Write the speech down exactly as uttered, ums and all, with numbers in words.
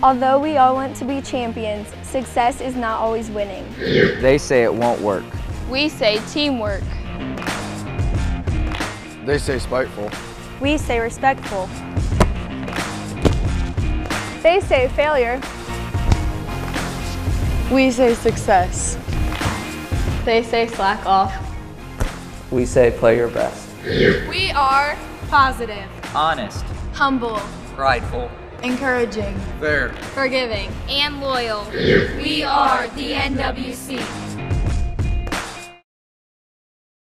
Although we all want to be champions, success is not always winning. They say it won't work. We say teamwork. They say spiteful. We say respectful. They say failure. We say success. They say slack off. We say play your best. We are positive, Honest. humble, Prideful. Encouraging. Fair. forgiving, and loyal. We are the N W C.